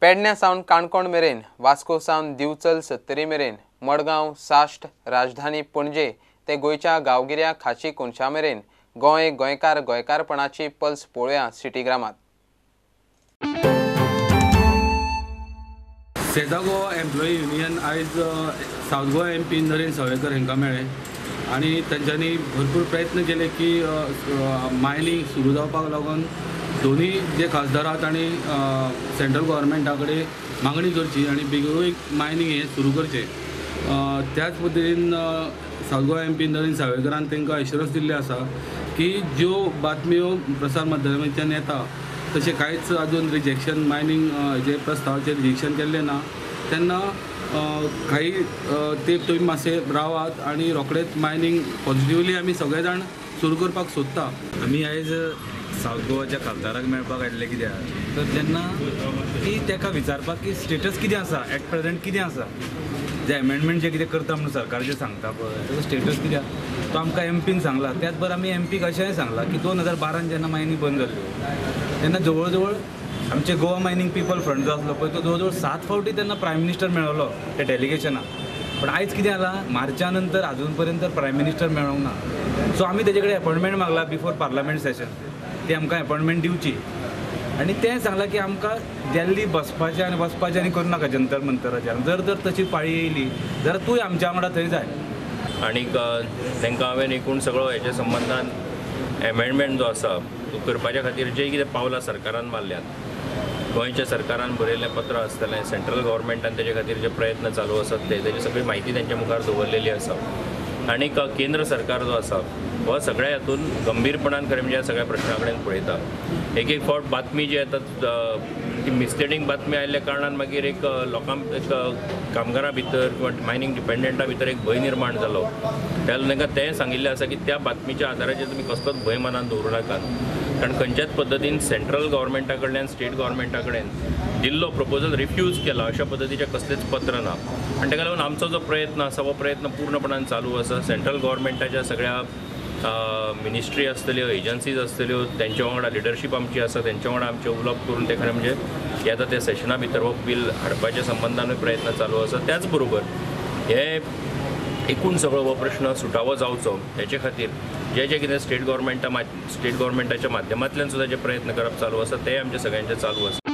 पेडण्या सावन काणकोण मेरेन, वास्को सावन दिवचल 70 मेरेन, मडगांव, साश्ट, राजधानी पणजे ते गोयच्या गांवगिऱ्या खाची कोनशा मेरेन गोंय गोंयकार गोंयकारपणाची पल्स पळोवया सिटीग्रामात। सेदा गोवा एम्प्लॉई युनियन आयज साउथ गोवा एमपी नरेंद्र सावयकर हांकां मेळ्ळे आनी तांच्यांनी भरपूर प्रयत्न केले की मायनिंग सुरू जावपाक लागून दोन्ही जे खासदार आहात आणि सेंट्रल गव्हर्मेंटा कडेन मागणी करची आणि बेगीनूय मायनिंग हे सुरू करचे। त्याच पद्दतीन साउथ गोवा एमपी नरेंद्र सावयकरान तांकां एश्युरन्स दिल्ले आसा की ज्यो बातम्यो प्रसार माध्यमांतल्यान येता तशें कांयच आजून रिजेक्शन मायनिंग जे प्रस्तावाचेर रिजेक्शन केल्लें ना तेन्ना काही ते तुमी मातशे रावात आनी रोखडेच मायनिंग पॉझिटिवली आमी सगळे जाण सुरू करपाक सोदता। आमी आयज साउथ गोवाच्या खासदाराक मेळपाक आयिल्ले कित्याक तर तेन्ना की ताका विचारपाक की स्टेटस कितें आसा एट प्रेजेंट कितें आसा जे एमेंडमेंट जे कितें करता म्हणून सरकार जे सांगता पळय ताचो स्टेटस कित्याक तो आमकां एमपीन सांगला। त्याच बरोबर आमी एमपीक अशेंय सांगलां की 2012 जेन्ना मायनिंग बंद जाल्ल्यो तेन्ना जवळ जवळ आमचे गोवा मायनिंग पीपल फ्रंट जो आसलो पळय तो जवळ जवळ 7 फावटी तेन्ना प्रायम मिनिस्टर मेळ्ळो त्या डेलिगेशनाक। पण आयज कितें जालां मार्चा नंतर अजून पर्यंत प्रायम मिनिस्टर मेळोंक ना। सो आमी तेजे कडेन अपॉयंटमेंट मागला बिफोर पार्लमेंट सेशन ती आमकां अपॉयंटमेंट दिवची आनी तें सांगलां की आमकां दिल्ली बसपाचें आनी करूं नाका जंतर मंतराचेर। जर तशी पाळी येयली जाल्यार तूंय आमच्या वांगडा थंय जाय। आनीक तांकां हांवें एकूण सगळो हेच्या संबंधान एमेंडमेंट जो आसा तो करपाच्या खातीर जे कितें पावलां सरकारान मारल्यात गोंयच्या सरकारान बरयल्लें पत्र आसतलें सेंट्रल गव्हर्मेंटान तेजे खातीर जे प्रयत्न चालू आसात तेजी सगळी म्हायती तेंच्या मुखार दवरलेली आसा। आनीक केंद्र सरकार जो आसा हो सगळ्या हातून गंभीरपणान खरें म्हणजे सगळ्या प्रश्ना कडेन पळयता। एक फावट बातमी जी येतात ती मिसलिडींग बातमी आयिल्ल्या कारणान मागीर एक कामगारां भितर किंवा मायनिंग डिपेंडंटा भितर एक भंय निर्माण जालो। त्या तांकां तें सांगिल्लें आसा की त्या बातमीच्या आदाराचेर तुमी कसलोच भंय मनान दवरूं नाकात कारण खंयच्याच पद्दतीन सेंट्रल गव्हर्मेंटा कडल्यान स्टेट गव्हर्मेंटा कडेन दिल्लो प्रपोजल रिफ्यूज केला अशा पद्दतीचें कसलेंच पत्र ना। आनी ताका लागून आमचो जो प्रयत्न आसा हो प्रयत्न पूर्णपणान चालू आसा। सेंट्रल गव्हर्मेंटाच्या सगळ्या मिनिस्ट्री आसतल्यो एजन्सीज आसतल्यो तेंच्या वांगडा लिडरशीप आमची आसा तेंच्या वांगडा आमचें उलोवप करून ते खरें म्हणजे येता त्या सेशना भितर हो बील हाडपाच्या संबंधानूय प्रयत्न चालू आसा। त्याच बरोबर हे एकूण सगळो हो प्रश्न सुटावो जावचो हेचे खातीर जे कितें स्टेट गव्हर्मेंटाच्या माध्यमांतल्यान सुद्दां जे प्रयत्न करप चालू आसा ते आमचे सगळ्यांचे चालू आसा।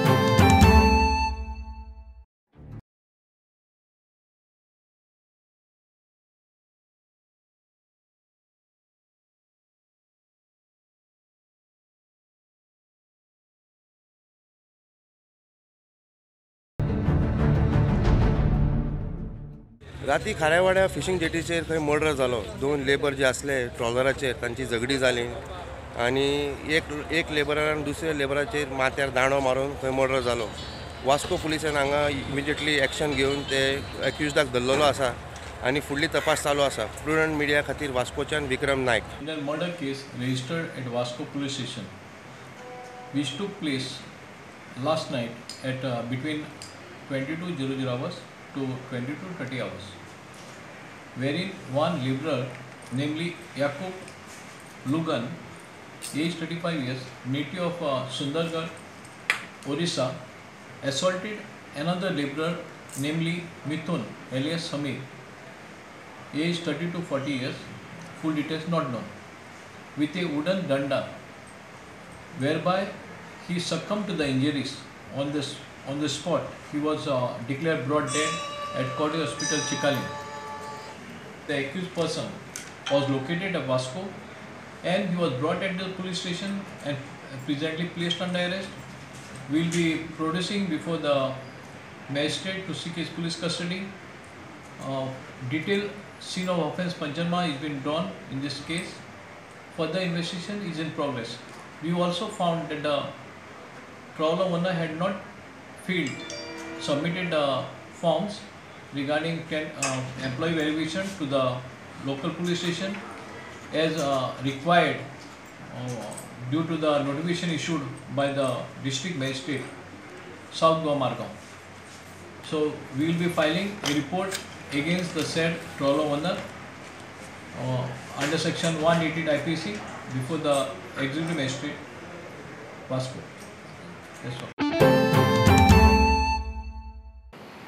राती खारेवाड्या फिशिंग जेटीचेर थंय मर्डर जालो। 2 लेबर जे आसले ट्रॉलराचेर तांची झगडी जाली आनी एक लेबरान दुसऱ्या लेबराचेर माथ्यार दांडो मारून थंय मर्डर जालो। वास्को पुलिसान हांगा इमिजिएटली एक्शन घेवन ते एक्युज्डाक धरलेलो आसा आनी फुडली तपास चालू आसा। प्रुडंट मिडिया खातीर वास्कोच्यान Vikram Naik. Murder case registered at Vasco police station which took place last night at between 22:00 hours to 22:30 hours, wherein one laborer, namely Yakub Lugan, age 35 years, native of Sundargarh, Orissa, assaulted another laborer, namely Mithun alias Samir, age 30 to 40 years, full details not known, with a wooden danda, whereby he succumbed to the injuries on the spot. He was declared brought dead at Cottage Hospital, Chikali. The accused person was located at Vasco and he was brought at the police station and presently placed under arrest. We will be producing before the magistrate to seek his police custody. Detailed scene of offence Panchama has been drawn in this case. Further investigation is in progress. We also found that the trawler owner had not submitted forms regarding employee verification to the local police station as required due to the notification issued by the district magistrate South Goa Margao. So we will be filing a report against the said trawler owner under section 118 IPC before the executive magistrate Vasco. That's all.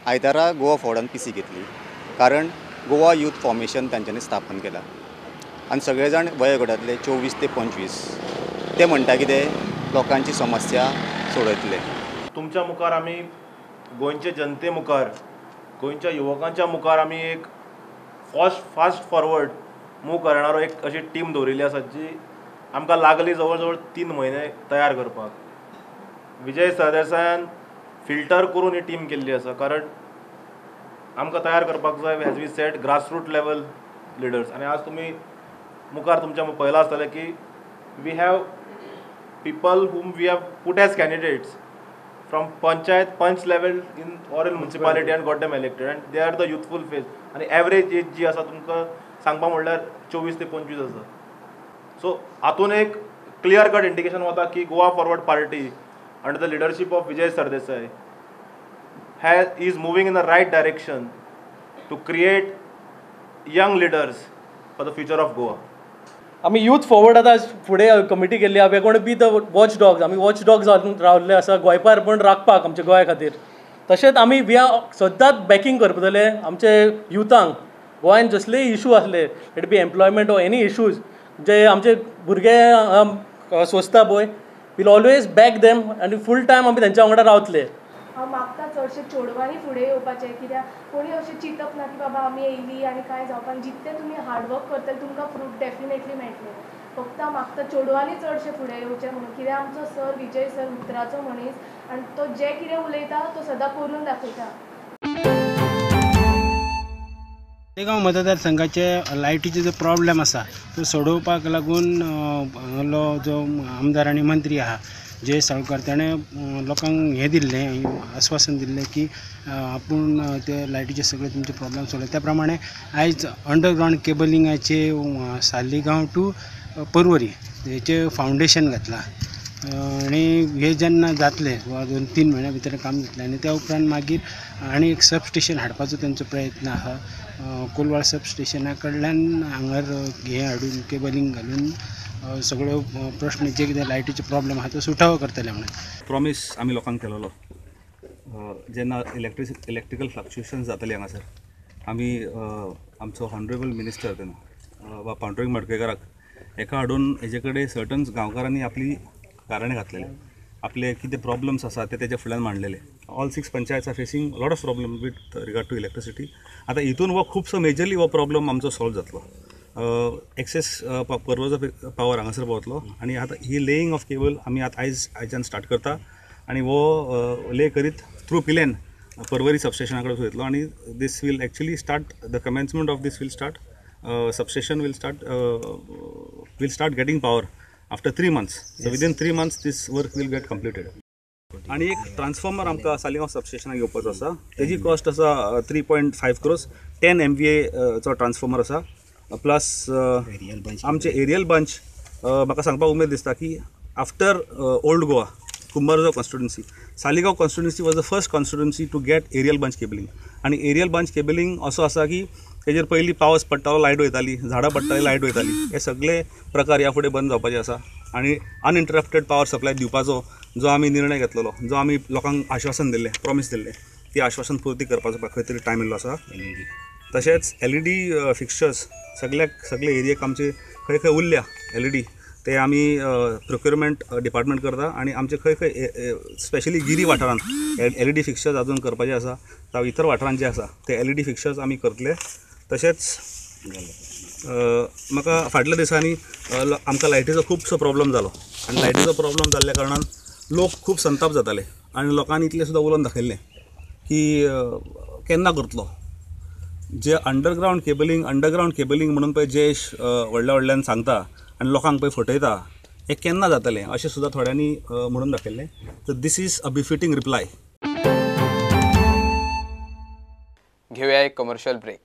आयतारा Goa फॉर्डान PC घेतली, कारण Goa youth formation तांच्यांनी स्थापन केला आनी सगळे जाण वयोगटांतले 24 ते 25 ते म्हणटा कितें लोकांची समस्या सोडयतले. तुमच्या मुखार आमी गोंयचे जनते मुखार, गोंयच्या युवकांच्या मुखार आमी एक फास्ट फॉरवर्ड मूव करणारो एक अशी टीम दवरिल्ली आसा जी आमकां लागली जवळ जवळ 3 म्हयने तयार करपाक. विजय सरदेसायान फिल्टर करून ही टीम केल्ली आसा, कारण आमकां तयार करपाक जाय has we set grassroot level leaders. आनी आज तुमी मुखार तुमच्या पळयलां आसतलें की we have people whom we have put as candidates from पंच level in municipality and got them elected, and they are the youthful face. आणि average age जी आसा तुमकां सांगपाक म्हणल्यार 24 ते 25 आसा. सो हातून एक क्लियर कट इंडिकेशन वता की Goa forward party under the leadership of Vijay Sardesai is moving in the right direction to create young leaders for the future of Goa. आमी यूथ फॉरवर्ड आतां फुडें कमिटी केल्ली आहा. We gonna be the watch dogs. आमी watch dogs रावल्ले आसा गोंयकारपण राखपाक आमच्या गोंया खातीर. तशेंच आमी वी आर सद्दांच बॅकींग करतले आमचे युथांक. गोंयान जसले इशू आसले, it be employment or any issues जे आमचे भुरगे सोंसता पळय, वील ऑलवेज बॅक देम आनी फूल टायम आमी तेंच्या वांगडा रावतले. हांव मागता चडशे चेडवांनी फुडें येवपाचें, कित्याक कोणी अशें चिंतप ना की बाबा आमी येयली आनी कांय जावपाक. जितले तुमी हार्डवर्क करतले तुमकां फ्रूट डेफिनेटली मेळटले. फक्त म्हाका चेडवांनी चडशे फुडें येवचें म्हणून, कित्याक आमचो सर विजय सर उतराचो मनीस आनी तो जें कितें उलयता तो सदां करून दाखयता. तळेगांव मतदारसंघाचे लायटीचे जो प्रॉब्लेम आसा तो सोडोवपाक लागून जो आमदार आनी मंत्री आहा जय साळकार ताणें लोकांक हें दिल्लें, आश्वासन दिल्लें की आपूण ते लायटीचे सगळे तुमचे प्रॉब्लेम सोडले. त्या प्रमाणे आयज अंडरग्रावंड केबलिंगाचे सालिगांव टू पर्वरी हेचे फावंडेशन घातलां. आनी हे जेन्ना जातले 2-3 म्हयन्या भितर काम जातलें आनी त्या उपरांत मागीर आनी एक सबस्टेशन हाडपाचो तेंचो प्रयत्न आहा. कोलवाळ सबस्टेशना कडल्यान हांगर हें हाडून केबलिंग घालून सगळ्यो प्रश्न जे कितें लायटीचे प्रॉब्लेम आहा तो सुटावो करतले म्हणून प्रॉमीस आमी लोकांक केलेलो. जेन्ना इलेक्ट्रिकल फ्लक्च्युएशन जातले हांगासर आमी आमचो हॉनरेबल मिनिस्टर तेन्ना वा पांडुरंग मडकयकाराक एका हाडून हेजे कडेन सर्टन गांवकारांनी आपली कारणे घातलेले. आपले कितें प्रॉब्लम्स आसा ते तेजे फुड्यान मांडलेले. All 6 panchayats are facing lot of problem with regard to electricity. आतां हितून हो खुबसो मेजरली हो प्रॉब्लम आमचो सॉल्व जातलो. एक्सेस पर्वज ऑफ पावर हांगासर पावतलो आनी आतां ही लेईंग ऑफ केबल आमी आतां आयच्यान स्टार्ट करता आनी हो ले करीत थ्रू पिलेन पर्वरी सबस्टेशना कडेन वयतलो आनी this will actually start the commencement of this will start substation will start getting power after 3 months. So within 3 months this work will get completed. आणि एक ट्रान्सफॉर्मर आमकां सालिगांव सबस्टेशनाक घेवपाचो आसा. तेजी कॉस्ट आसा 3.5 crores. 10 MVA चो ट्रान्सफॉर्मर आसा. प्लस आमचे एरियल बंच म्हाका सांगपाक उमेद दिसता की after old Goa Kumbharjua constituency Saligao constituency was the first constituency to get aerial bunch cabling. आनी एरियल बंच केबलिंग असो आसा की तेजेर पयलीं पावस पडटालो लायट वयताली, झाडां पडटाली लायट वयताली. हे सगळे प्रकार ह्या फुडें बंद जावपाचे आसा आनी अनइंटरप्टेड पावर सप्लाय दिवपाचो जो आमी निर्णय घेतलेलो, जो आमी लोकांक आश्वासन दिल्लें, प्रॉमीस दिल्लें, ती आश्वासन पूर्ती करपाचो खंय तरी टायम येयल्लो आसा. तशेंच LED फिक्चर्स सगळे एरियेक आमचे खंय खंय उरल्या LED ते आमी प्रोक्युरमेंट डिपार्टमेंट करता आनी आमचे खंय खंय स्पेशली गिरी वाठारांत LED फिक्चर्स अजून करपाचे आसा. जावं इतर वाठारांत जे आसा ते LED फिक्चर्स आमी करतले. तशेंच म्हाका फाटल्या दिसांनी आमकां लायटीचो खुबसो प्रॉब्लम जालो आनी लायटीचो प्रॉब्लम जाल्ल्या कारणान लोक खूब संताप जाताले आनी लोकांनी इतलें सुद्दां उलोवन दाखयल्लें की केन्ना करतलो. जे अंडरग्रावंड केबलिंग म्हणून पळय जे व्हडल्यान सांगता आनी लोकांक पळय फटयता हें केन्ना जातलें अशें सुद्दां थोड्यांनी म्हणून दाखयल्लें. So this is a befitting reply. घेऊया एक commercial break.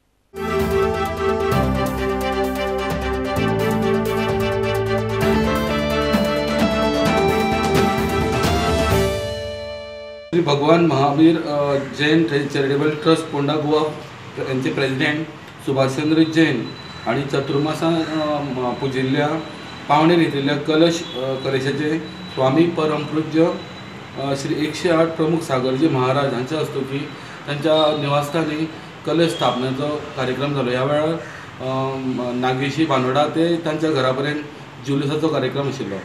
Shri Bhagwan Mahavir Jain charitable trust Ponda Goa यांचे प्रेसिडेंट सुभाषचंद्र जैन आणि चतुर्मासान पुजिल्ल्या पावणे न्हिदिल्ल्या कलशाचे स्वामी परमपूज्य श्री 108 प्रमुख सागरजी महाराज हांच्या हस्तुकी त्यांच्या निवासस्थानी कलश स्थापनेचो कार्यक्रम जालो. ह्या वेळार नागेशी बांदोडा ते तांच्या घरा पर्यंत जुलुसाचो कार्यक्रम आशिल्लो.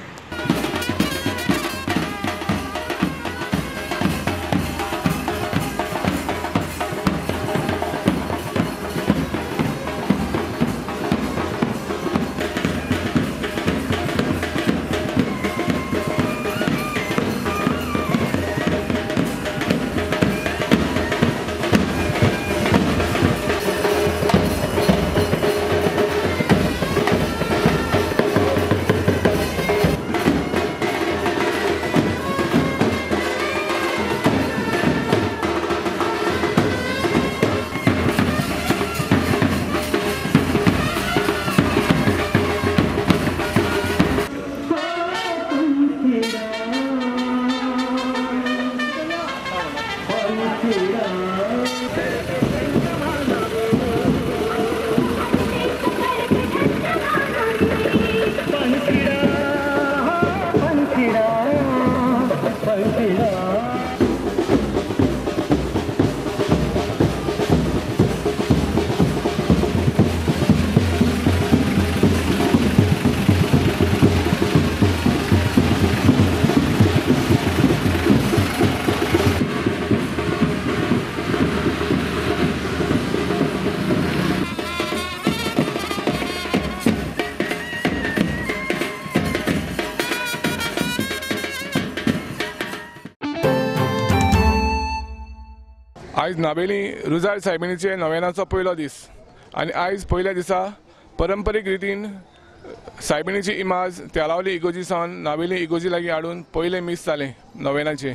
आयज नाबेली रुजार सायबिणीचे नव्यानाचो पयलो दीस आनी आयज पयल्या दिसा परंपरीक रितीन सायबिणीची इमाज तेलावली इगोजी सावन नाबेली इगोजी लागीं हाडून पयले मीस जालें नव्यानाचे.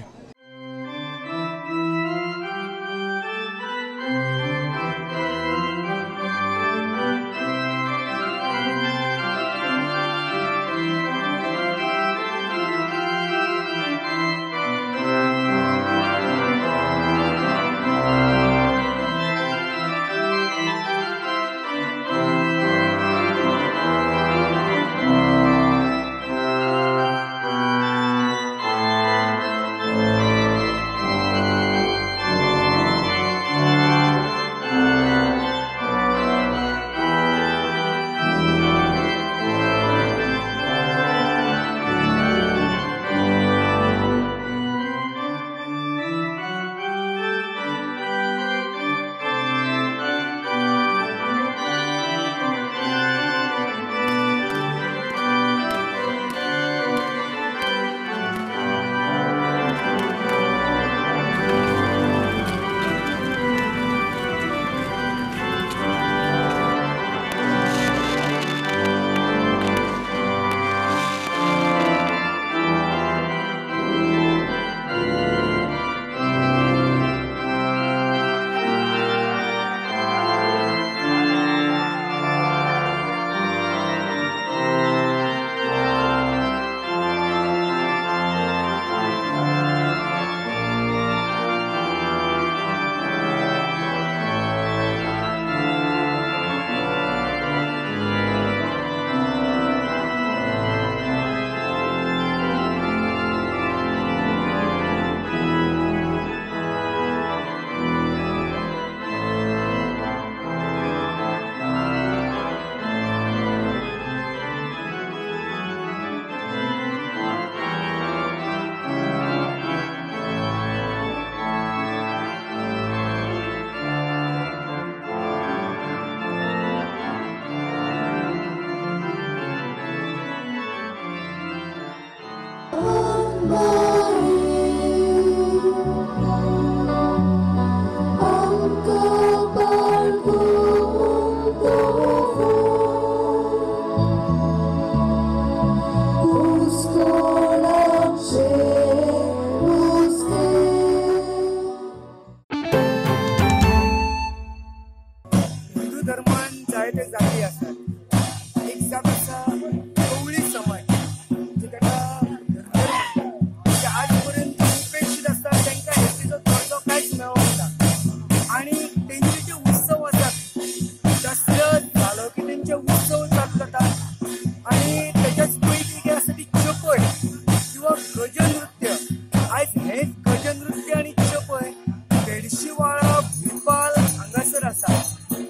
गजनृत्य आयज हेच गजनृत्य आणि चपय बेडशीवाळा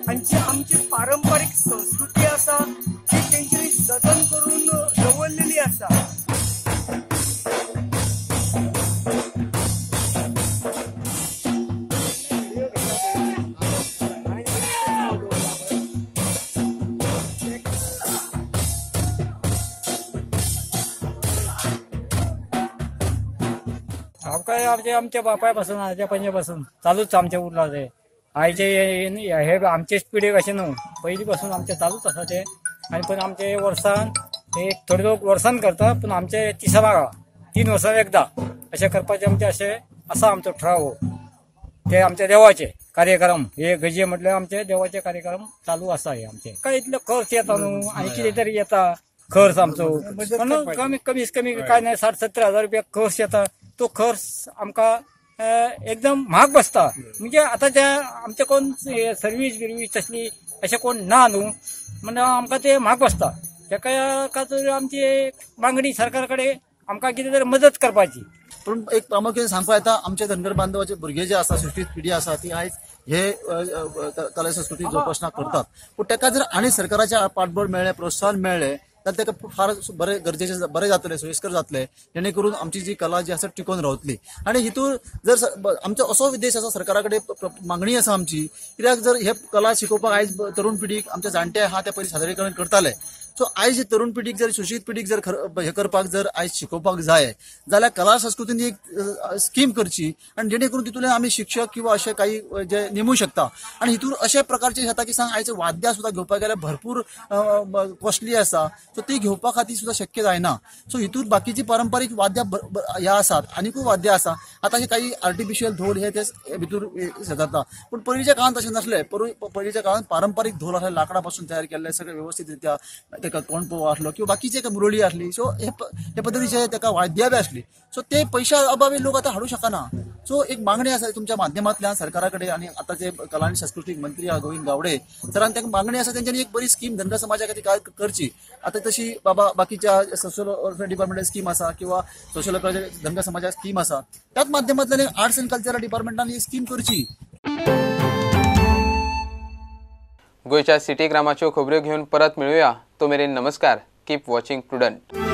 आणि जी आमची पारंपरिक संस्कृती आसा ती तेंच्यांनी जतन करून दवरलेली आसा. आमच्या बापायपासून आजच्या पंजापासून चालूच आमच्या उरला ते आयचे हे आमचेच पिढी कशें न्हू पयलीं पासून आमचे चालूच आसा ते. आनी पण आमचे वर्सान एक थोडे लोक वर्सान करता पण आमचे 3 वर्सां एकदा अशें करपाचे आमचे अशें आसा आमचो ठराव. ते आमचे देवाचे कार्यक्रम हे गजे म्हटल्यार आमचे देवाचे कार्यक्रम चालू आसा हे आमचे. काय इतलो खर्च येता न्हू आनी कितें तरी येता खर्च आमचो कमीत कमी काय नाही 60-70 हजार रुपया खर्च येता. तो खर्च आमकां एकदम महाग बसता. म्हणजे आता त्या आमचे कोण सर्वीस बिर्वीस तसली अशें कोण ना न्हू म्हणजे आमकां ते महाग बसता. तेका खातीर आमची मागणी सरकारा कडेन आमकां कितें तरी मदत करपाची. पूण एक प्रामुख्यान सांगपा येता आमचे धनगर बांधवाचे भुरगे जे आसा सुशिक्षीत पिढी आसा ती आयज हे कला संस्कृती जोपासना करतात. पूण तेका जर आनी सरकाराचे पाठबळ मेळ्ळें प्रोत्साहन मेळ्ळें जाल्यार तेका फार बरें गरजेचे बरें जातलें सोयीस्कर जातलें जेणे करून आमची जी कला जी आसा टिकून रावतली. आनी हितून जर आमचो असो उद्देश आसा सरकारा कडेन मागणी आसा आमची कित्याक जर हे कला शिकोवपाक आयज तरुण पिढीक आमचे जाणटे आहा ते पयलीं सादरीकरण करताले. सो आयज जी तरुण पिढीक जर सुशिक्षीत पिढीक जर हे करपाक जर आयज शिकोवपाक जाय जाल्यार कला संस्कृतीन एक स्कीम करची आनी जेणे करून तितूंतल्यान आमी शिक्षक किंवा अशे काही जे नेमू शकता. आनी हितून अशे प्रकारचे जाता की सांग आयज वाद्यां सुद्दां घेवपाक गेल्यार भरपूर कॉस्टली आसा. सो ती घेवपा खातीर सुद्दां शक्य जायना. सो हितून बाकीची पारंपारीक वाद्यां ह्या आसात आनीकूय वाद्यां आसा. आतां काही आर्टिफिशियल धोल हे भितर जाता पूण पयलींच्या काळांत तशें नासलें. पयलींच्या काळांत पारंपारीक धोल आसले लाकडा पासून तयार केल्ले सगळे व्यवस्थीत रित्या तेका कोणपो आसलो किंवा बाकीचे मुरळी आसली. सो हे पद्दतीचे तेका वाद्यां बी आसली. सो ते पयशा अभावी लोक आतां हाडूं शकना. सो एक मागणी आसा तुमच्या माध्यमांतल्यान सरकारा कडेन आनी आतांचे कला आनी सांस्कृतीक मंत्री गोविंद गावडे सरान तांकां मागणी आसा तेंच्यांनी एक बरी स्कीम धनगर समाजा खातीर करची. आतां तशी बाकीच्या सोशल वेलफेअर डिपार्टमेंटाची स्कीम आसा किंवा सोशल वेलफेअर धनगर समाजा स्कीम आसा त्याच माध्यमांतल्यान आर्ट्स अँड कल्चरल डिपार्टमेंटान ही स्कीम करची. गोयच्या सिटी ग्रामाच्यो खबऱ्यो घेवन परत मेळुया. तो मेरेन नमस्कार. Keep watching prudent.